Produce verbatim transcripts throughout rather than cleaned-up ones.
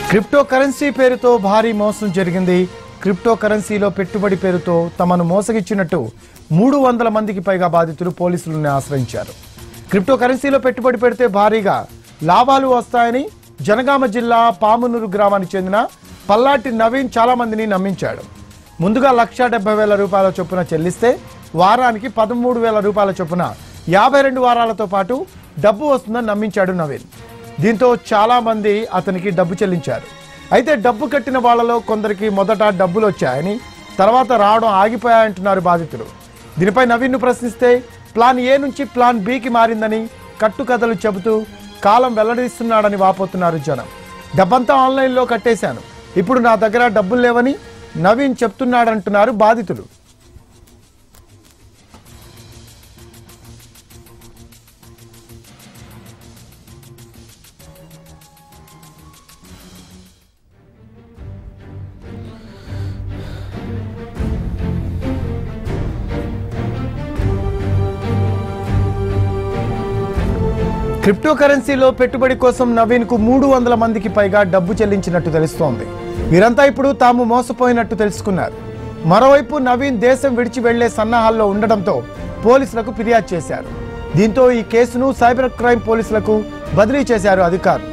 Crypto currency పేరుతో భారీ మోసం జరిగింది. క్రిప్టో కరెన్సీలో పెట్టుబడి పేరుతో తమను మోసగిచ్చినట్టు మూడు వందల మందికి పైగా బాధితులు పోలీసులను ఆశ్రయించారు. క్రిప్టో కరెన్సీలో పెట్టుబడి పెడితే భారీగా లాభాలు వస్తాయని జనగామ జిల్లా పామునూరు గ్రామానికి చెందిన పల్లాటి నవీన్ చాలా మందిని నమ్మించాడు. ముందుగా లక్ష డెబ్బై వేల రూపాయల చొప్పున చెల్లిస్తే వారానికి పదమూడు వేల రూపాయల చొప్పున యాభై రెండు వారాలతో పాటు డబ్బు వస్తుందని నమ్మించాడు నవీన్. దీంతో చాలా మంది అతనికి డబ్బు చెల్లించారు. అయితే డబ్బు కట్టిన వాళ్లలో కొందరికి మొదట డబ్బులు వచ్చాయని తర్వాత రావడం ఆగిపోయాయంటున్నారు బాధితులు. దీనిపై నవీన్ను ప్రశ్నిస్తే ప్లాన్ ఏ నుంచి ప్లాన్ బికి మారిందని కట్టుకథలు చెబుతూ కాలం వెల్లడిస్తున్నాడని వాపోతున్నారు జనం. డబ్బంతా ఆన్లైన్లో కట్టేశాను, ఇప్పుడు నా దగ్గర డబ్బులు లేవని నవీన్ చెప్తున్నాడంటున్నారు బాధితులు. క్రిప్టో కరెన్సీలో పెట్టుబడి కోసం నవీన్ కు మూడు వందల మందికి పైగా డబ్బు చెల్లించినట్టు తెలుస్తోంది. వీరంతా ఇప్పుడు తాము మోసపోయినట్టు తెలుసుకున్నారు. మరోవైపు నవీన్ దేశం విడిచి వెళ్లే సన్నాహాల్లో ఉండడంతో పోలీసులకు ఫిర్యాదు చేశారు. దీంతో ఈ కేసును సైబర్ క్రైమ్ పోలీసులకు బదిలీ చేశారు అధికారులు.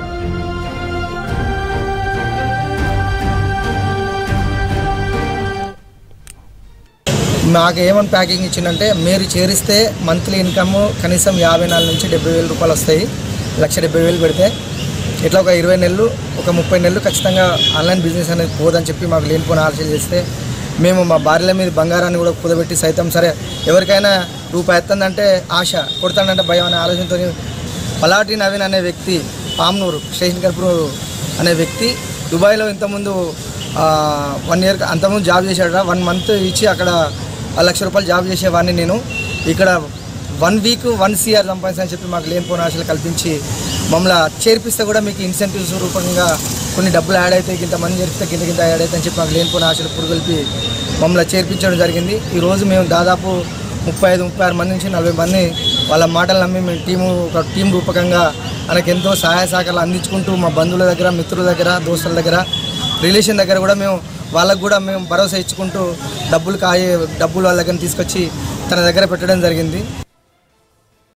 మాకు ఏమని ప్యాకింగ్ ఇచ్చిందంటే, మీరు చేరిస్తే మంత్లీ ఇన్కమ్ కనీసం యాభై నాలుగు నుంచి డెబ్బై వేల రూపాయలు వస్తాయి. లక్ష డెబ్బై వేలు పెడితే ఇట్లా ఒక ఇరవై నెలలు ఒక ముప్పై నెలలు ఖచ్చితంగా ఆన్లైన్ బిజినెస్ అనేది పోదని చెప్పి మాకు లేనిపోయిన ఆలోచన చేస్తే మేము మా భార్యల మీద బంగారాన్ని కూడా కుదబెట్టి సైతం సరే ఎవరికైనా రూపాయి ఎత్తందంటే ఆశ, కొడతానంటే భయం అనే ఆలోచనతో పలాటి నవీన్ అనే వ్యక్తి పామునూరు స్టేషన్ కర్పూరు అనే వ్యక్తి దుబాయ్లో ఇంతకుముందు వన్ ఇయర్ అంతకుముందు జాబ్ చేశాడు. వన్ మంత్ ఇచ్చి అక్కడ లక్ష రూపాయలు జాబ్ చేసేవాడిని నేను. ఇక్కడ వన్ వీక్ వన్ సిఆర్ సంపాదించని చెప్పి మాకు లేనిపోయిన ఆశలు కల్పించి మమ్మల్ని చేర్పిస్తే కూడా మీకు ఇన్సెంటివ్స్ రూపంగా కొన్ని డబ్బులు యాడ్ అయితే ఇంతమంది చేరిస్తే కింద కింద యాడ్ అయితే అని చెప్పి మాకు లేనిపోయిన ఆశలు పురుగొల్పి మమ్మల్ని చేర్పించడం జరిగింది. ఈరోజు మేము దాదాపు ముప్పై ఐదు ముప్పై ఆరు మంది నుంచి నలభై మంది వాళ్ళ మాటలు నమ్మి మేము టీము ఒక టీం రూపకంగా మనకు ఎంతో సహాయ సహకారాలు అందించుకుంటూ మా బంధువుల దగ్గర, మిత్రుల దగ్గర, దోస్తుల దగ్గర, రిలేషన్ దగ్గర కూడా మేము వాళ్ళకు కూడా మేము భరోసా ఇచ్చుకుంటూ డబ్బులు కాయ డబ్బులు వాళ్ళ దగ్గర తీసుకొచ్చి తన దగ్గర పెట్టడం జరిగింది.